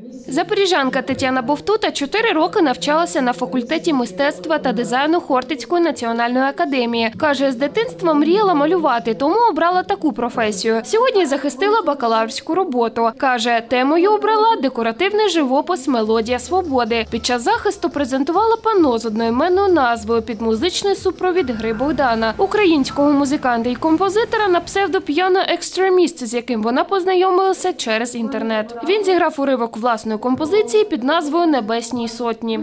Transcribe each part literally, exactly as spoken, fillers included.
Запоріжанка Тетяна Бовтута чотири роки навчалася на факультеті мистецтва та дизайну Хортицької національної академії. Каже, з дитинства мріяла малювати, тому обрала таку професію. Сьогодні захистила бакалаврську роботу. Каже, темою обрала декоративний живопис «Мелодія свободи». Під час захисту презентувала панно з одноіменною назвою під музичний супровід гри Богдана, українського музиканта і композитора на псевдо «П'яно екстреміст», з яким вона познайомилася через інтернет. Він зіграв уривок власної композиції під назвою «Небесній сотні».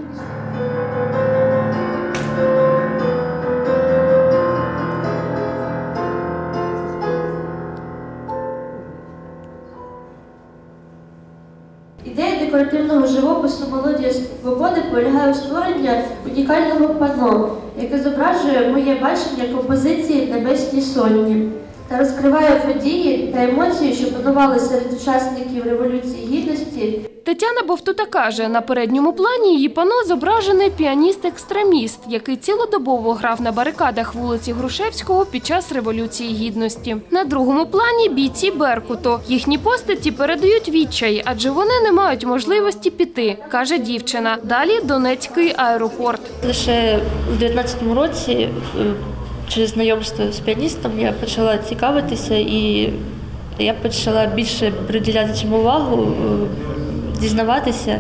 Ідея декоративного живопису «Мелодія свободи» полягає у створенні унікального панно, яке зображує моє бачення композиції «Небесній сотні» та розкриває події та емоції, що панували серед учасників Революції Гідності. Тетяна Бовтута каже, на передньому плані її панно зображений піаніст-екстреміст, який цілодобово грав на барикадах вулиці Грушевського під час Революції Гідності. На другому плані – бійці Беркуту. Їхні постаті передають відчай, адже вони не мають можливості піти, каже дівчина. Далі – Донецький аеропорт. Лише у дев'ятнадцятому році через знайомство з піаністом я почала цікавитися і я почала більше приділяти цьому увагу, дізнаватися.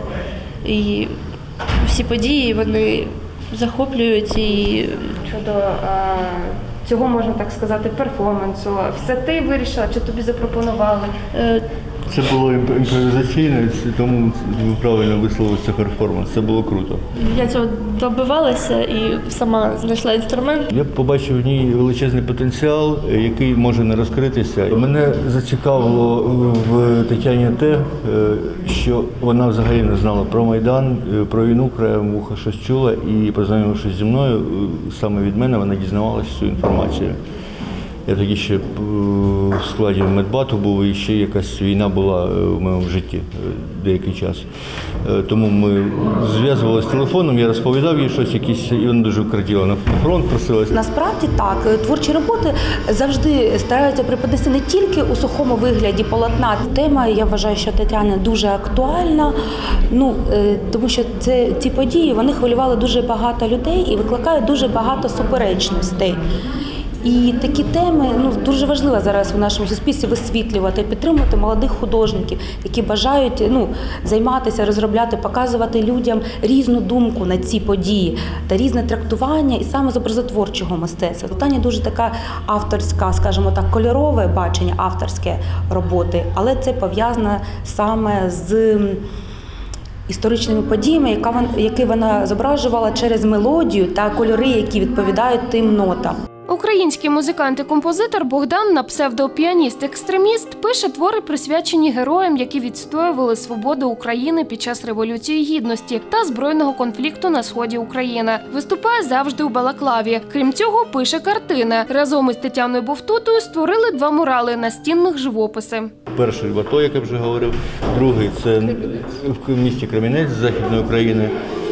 І всі події, вони захоплюють. І щодо а, цього, можна так сказати, перформансу, все ти вирішила, чи тобі запропонували? Це було імпровізаційно, тому ви правильно висловилися перформанс. Це було круто. Я цього добивалася і сама знайшла інструмент. Я побачив в ній величезний потенціал, який може не розкритися. Мене зацікавило в Тетяні те, що вона взагалі не знала про Майдан, про війну, краєм вуха щось чула, і, познайомившись зі мною, саме від мене вона дізнавалася цю інформацію. Я тоді ще в складі медбату був, і ще якась війна була в моєму житті деякий час. Тому ми зв'язувалися телефоном, я розповідав їй щось якісь, і вона дуже вкраділа на фронт, просилась. Насправді так, творчі роботи завжди стараються преподнести не тільки у сухому вигляді полотна. Тема, я вважаю, що Тетяна дуже актуальна, ну, тому що це, ці події, вони хвилювали дуже багато людей і викликають дуже багато суперечностей. І такі теми, ну, дуже важливо зараз у нашому суспільстві висвітлювати, підтримувати молодих художників, які бажають, ну, займатися, розробляти, показувати людям різну думку на ці події та різне трактування і саме з образотворчого мистецтва. Таня дуже така авторська, скажімо так, кольорове бачення, авторське роботи, але це пов'язано саме з історичними подіями, які вона зображувала через мелодію та кольори, які відповідають тим нотам. Український музикант і композитор Богдан на псевдо-піаніст-екстреміст пише твори, присвячені героям, які відстоювали свободу України під час Революції Гідності та збройного конфлікту на сході України. Виступає завжди у балаклаві. Крім цього, пише картини. Разом із Тетяною Бовтутою створили два мурали настінних живописи. Перший в АТО, як я вже говорив, другий – це в місті Кремінець з Західної України.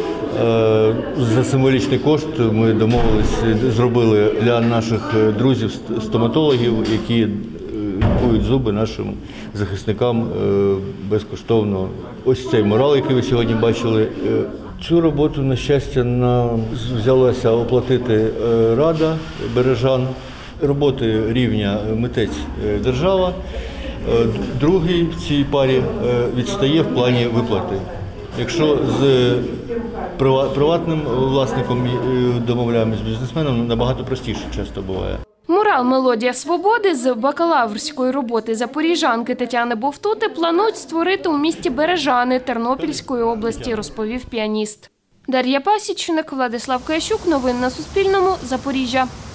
За символічний кошт ми домовилися, зробили для наших друзів-стоматологів, які лікують зуби нашим захисникам безкоштовно. Ось цей мурал, який ви сьогодні бачили. Цю роботу, на щастя, нам взялася оплатити Рада Бережан. Роботи рівня митець-держава. Другий в цій парі відстає в плані виплати. Якщо з приватним власником домовляємось, з бізнесменом, набагато простіше часто буває. Мурал «Мелодія свободи» з бакалаврської роботи запоріжанки Тетяни Бовтути планують створити у місті Бережани Тернопільської області, розповів піаніст. Дар'я Пасічник, Владислав Киящук. Новини на Суспільному. Запоріжжя.